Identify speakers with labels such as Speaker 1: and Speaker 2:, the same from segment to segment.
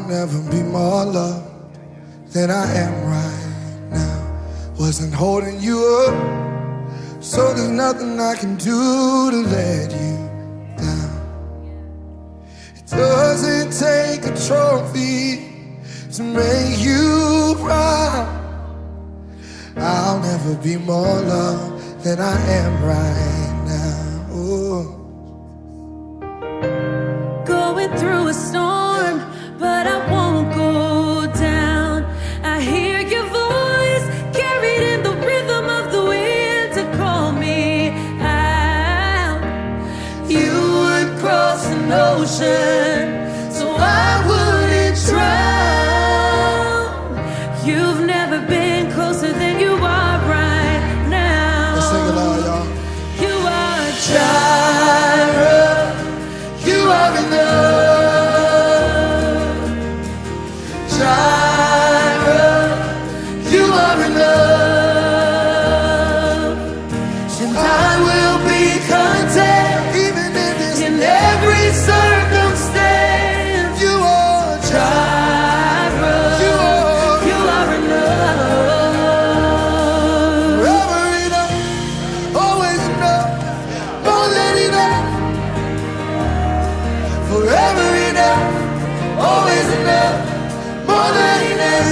Speaker 1: never be more loved than I am right now. Wasn't holding you up, so there's nothing I can do to let you down. It doesn't take a trophy to make you proud. I'll never be more loved than I am right now. Ooh.
Speaker 2: Going through a storm, but I won't go down. I hear your voice carried in the rhythm of the wind to call me out. You would cross an ocean so I wouldn't drown. You've never been closer than you are right now.
Speaker 1: Let's sing it loud, y'all.
Speaker 2: You are Jireh. You are enough. Jireh, you are enough. And I will be content
Speaker 1: Even in this,
Speaker 2: in every circumstance.
Speaker 1: you are
Speaker 2: Jireh, you are enough.
Speaker 1: forever enough, always enough, more than enough. Forever enough, always enough, more than enough.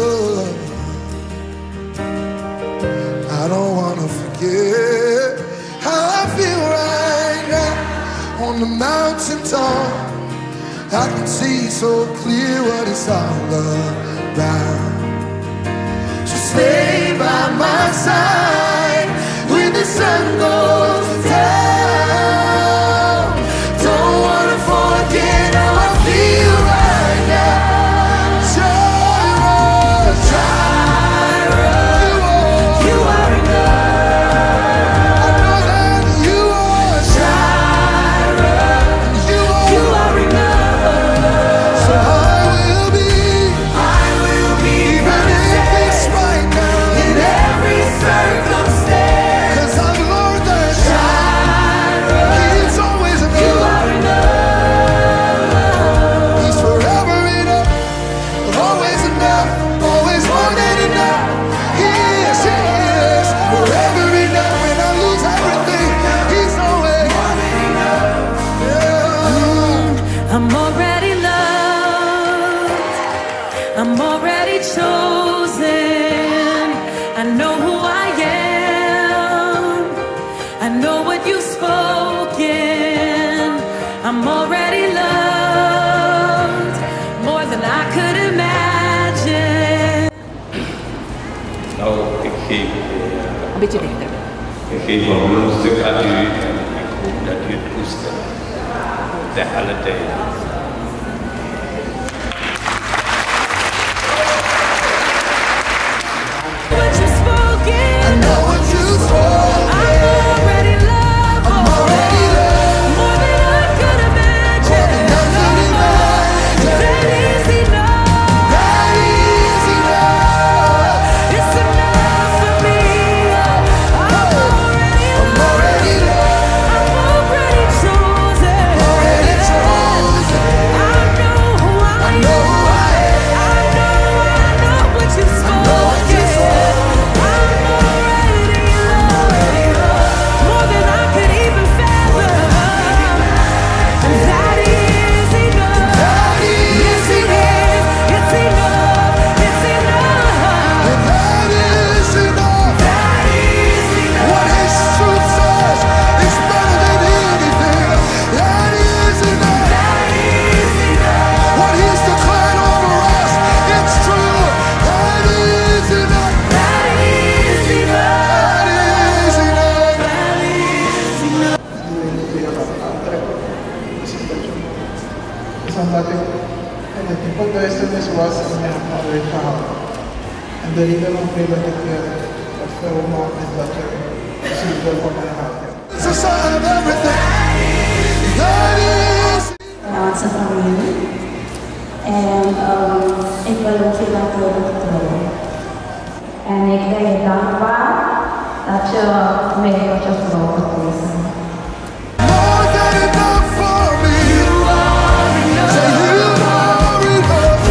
Speaker 1: I don't wanna forget how I feel right now on the mountain top. I can see so clear what it's all about. So stay by my side when the sun goes down. Don't wanna forget how I feel right now. Jireh,
Speaker 2: Jireh, you are enough.
Speaker 1: I know that you are
Speaker 2: Jireh,
Speaker 1: you
Speaker 2: you
Speaker 1: are.
Speaker 2: are enough.
Speaker 1: So I will be even in this right now.
Speaker 2: In every circumstance.
Speaker 1: 'Cause I've learned that
Speaker 2: Jireh,
Speaker 1: He's always
Speaker 2: you
Speaker 1: enough.
Speaker 2: are enough.
Speaker 1: He's forever enough, always enough, always more than enough. He is forever enough. When I lose everything, He's always yeah.
Speaker 2: I'm already loved. I'm already chosen. I know who I am. I know what you've spoken. I'm already loved more than I could imagine.
Speaker 3: Nou, ik geef
Speaker 4: Een beetje dichter.
Speaker 3: een mondstuk aan u en ik hoop dat u het toestemt de hele tijd.
Speaker 2: What you've spoken.
Speaker 1: I know what you've spoken.
Speaker 2: I'm already loved.
Speaker 1: I'm already loved.
Speaker 2: More than I could imagine. That is enough.
Speaker 1: That is enough.
Speaker 2: It's enough for me. I'm already loved. I'm already chosen.
Speaker 1: Already chosen.
Speaker 2: I know who I am.
Speaker 1: I know who I am.
Speaker 2: I know what you've spoken. I'm already loved. More than I could even fathom. That is enough.
Speaker 1: That
Speaker 2: Yes,
Speaker 1: is
Speaker 2: it is. It's enough. It's enough.
Speaker 1: That is enough.
Speaker 2: That is enough.
Speaker 1: What His truth says is better than anything. That is enough.
Speaker 2: That is enough.
Speaker 1: What He's declared over us, it's true. That is enough.
Speaker 2: That is enough.
Speaker 1: That is enough.
Speaker 5: En het type duisternis was en je hebt maar weggehaald. En de reden waarom ik dat veel maakt is dat je zoveel van mij houdt.
Speaker 1: It's a sign of everything. That is.
Speaker 6: Sa pamilya. And ik wil ook heel erg vertrouwen. En ik ben je dankbaar dat je mij wat je vrouw gekozen.
Speaker 1: More than enough for me. Say you are enough.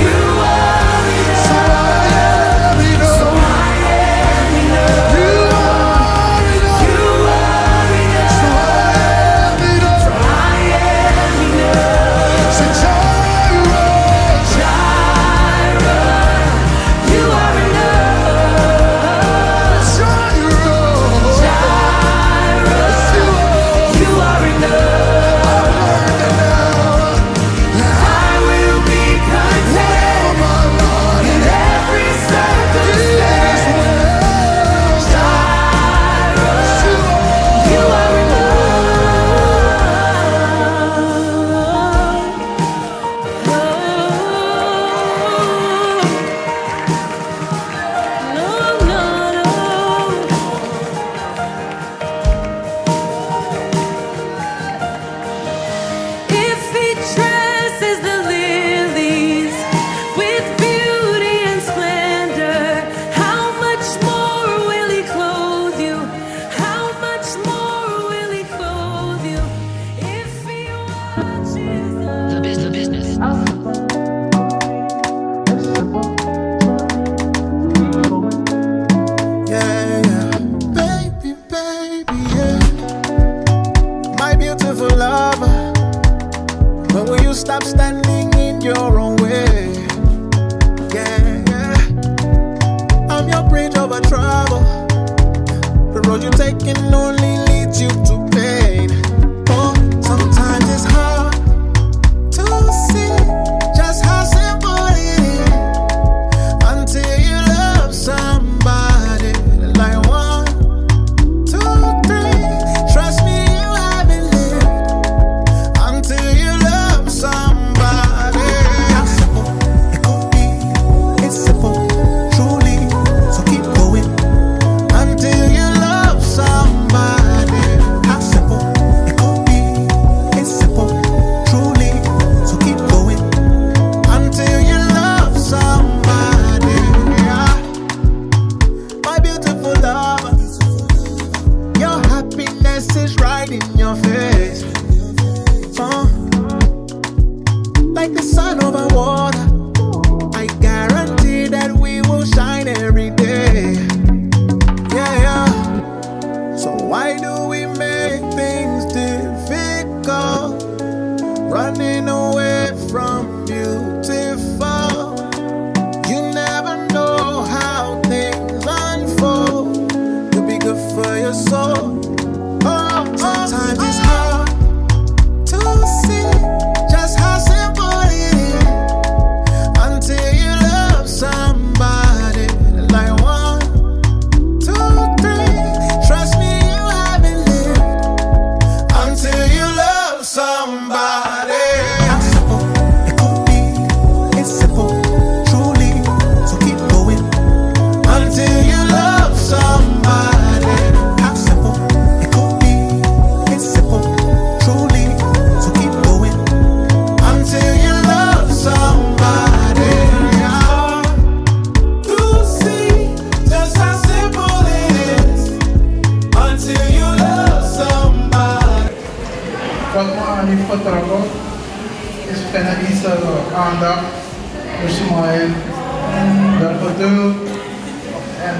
Speaker 4: lie can only lead you to pain. Oh, sometimes it's hard to see just how simple it is until you love somebody like 1, 2, 3. Trust me, you haven't lived until you love somebody. How simple it could be, it's simple, truly. So keep going until you love somebody. How simple it could be, it's simple, truly. So keep going until you love somebody. Yeah. My beautiful lover, your happiness is right in your face. Like the sun over water, I guarantee that we will shine every day. Yeah, yeah. So why do we make things difficult? Running away from beautiful. You never know how things unfold. You'll be good for your soul. Oh, sometimes it's hard to see just how simple it is until you love somebody like 1, 2, 3. Trust me, you haven't lived until you love somebody. How simple it could be, it's simple, truly. So keep going until you love somebody. How simple it could be, it's simple, truly. So keep going until you love somebody. Yeah. To see just how simple it is until you love somebody.
Speaker 5: Wat me aan heeft getrokken is Fenelise aandacht door Simone, door geduld en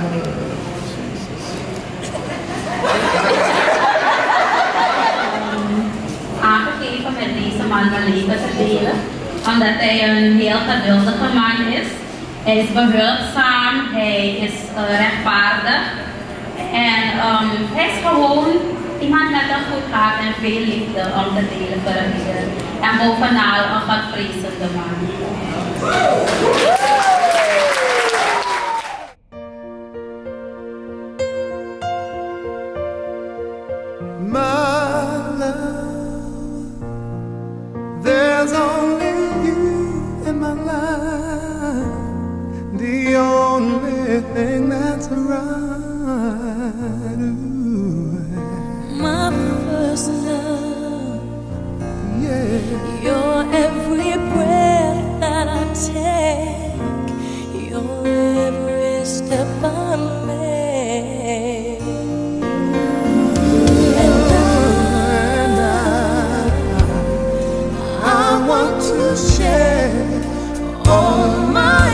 Speaker 6: aangegeven met deze man mijn leven te delen, omdat hij een heel geduldige man is. Hij is behulpzaam, hij is rechtvaardig en hij is gewoon iemand met een goed hart en veel liefde om te delen voor de Heer. En bovenal een Godvrezende man.
Speaker 4: My love, there's only you in my life, the only thing that's right. Ooh.
Speaker 2: My first love,
Speaker 4: Yeah.
Speaker 2: your every breath that I take, your every step I make. And I want to share all my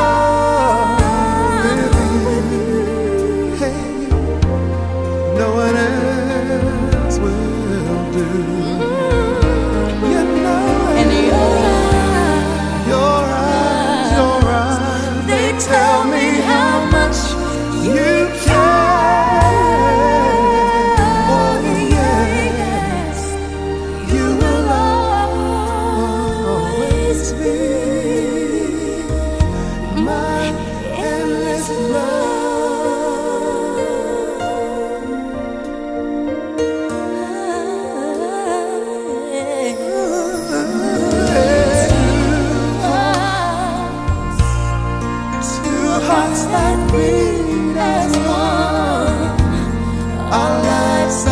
Speaker 2: love with you.
Speaker 4: Hey, no one else will do. You know
Speaker 2: And
Speaker 4: your eyes,
Speaker 2: they tell me how much you care.
Speaker 4: Oh, yes,
Speaker 2: You will always be my endless
Speaker 4: two hearts that beat as one. Our lives